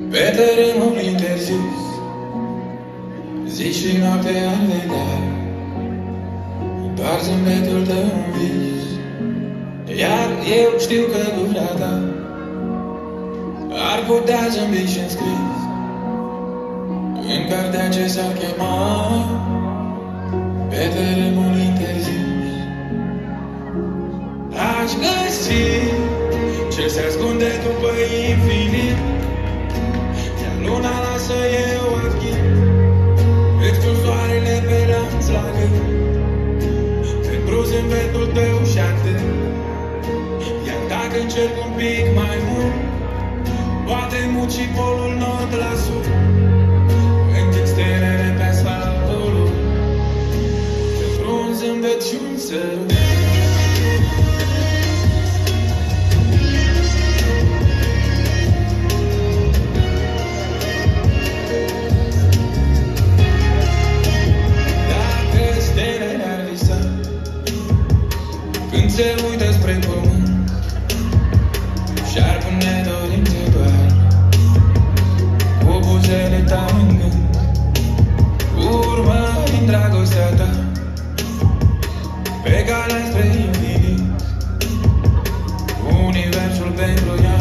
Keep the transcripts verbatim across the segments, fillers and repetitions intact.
Pe terenul interzis, zi și noapte am legat, doar zâmbetul tău în vis. Iar eu știu că gura ta ar putea zâmbi și-n scris în cartea ce s-ar chema Pe terenul interzis. Aș găsi ce se ascunde după infinit, iar luna lasă eu achit, cât cu soarele pe lanț la gât, pentru zâmbetul tău și atât. Iar dacă încerc un pic mai mult, poate mut și polul nord la sud, întind stelele pe asfaltul, pentru un zâmbet și un sărut. Când se uită spre pământ și-ar pune dorințe doar cu buzele tale în gând, urmărind dragostea ta pe calea spre infinit. Universul pentru ea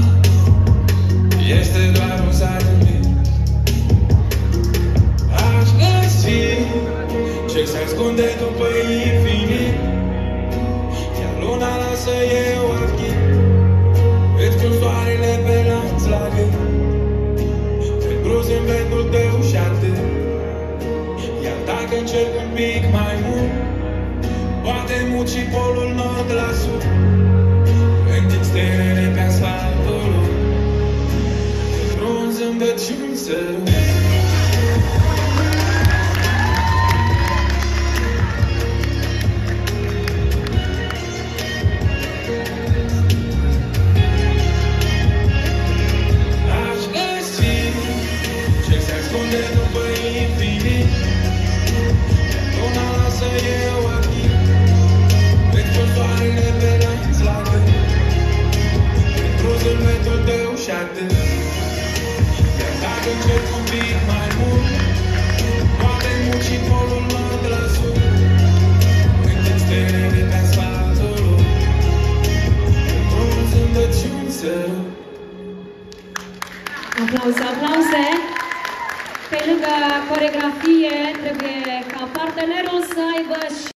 este doar un satelit. Aș găsi ce se ascunde după infinit, luna lasă eu achit, cât cu soarele pe lanț la gât, pentru zâmbetul tău și atât. Iar dacă încerc un pic mai mult, poate mut și polul nord la sud, întind stelele pe asfaltul, pentru un zâmbet și un sărut. După infinit, luna lasă eu achit, cât cu soarele pe lanț la gât, pentru zâmbetul tău și atât. Iar dacă încerc un pic mai mult, poate mut și polul nord la sud, întind stelele pe asfaltul, pentru un zâmbet și un sărut. Aplauze, aplauze! Pe lângă coreografie, trebuie ca partenerul să aibă și